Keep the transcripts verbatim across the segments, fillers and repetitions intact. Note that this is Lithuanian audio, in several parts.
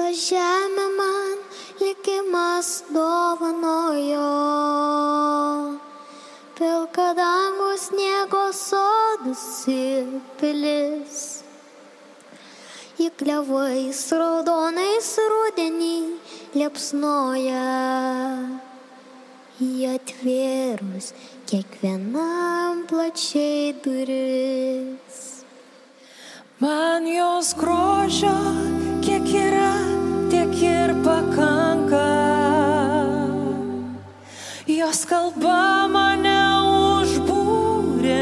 Visą žemę man likimas dovanojo, pilka dangų sniego sodus ir pilis. Į klevais raudonais rudenį liepsnoja, į atvėrus kiekvienam plačiai duris. Man jos grožio kiek yra, tiek ir pakanka. Jos kalba mane užbūrė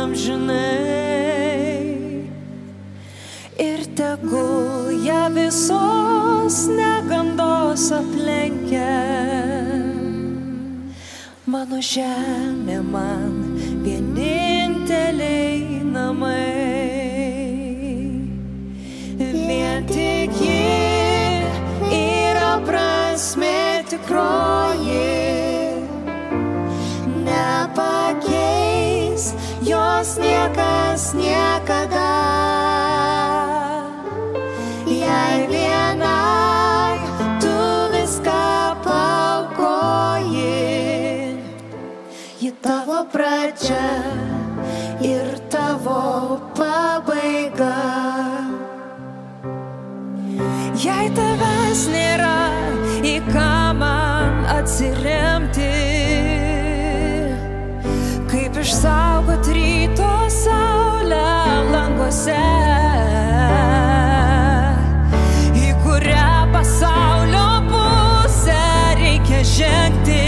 amžinai. Ir tegul ją visos negandos aplenkia. Mano žemė man vieninteliai namai. Vien tik ji yra prasmė tikroji, nepakeis jos niekas niekada. Jei vienai tu viską paaukoji, ji tavo pradžia ir tavo pabaiga. Jei tavęs nėra, į ką man atsiremti, kaip išsaugot ryto saulę languose, į kurią pasaulio pusę reikia žengti,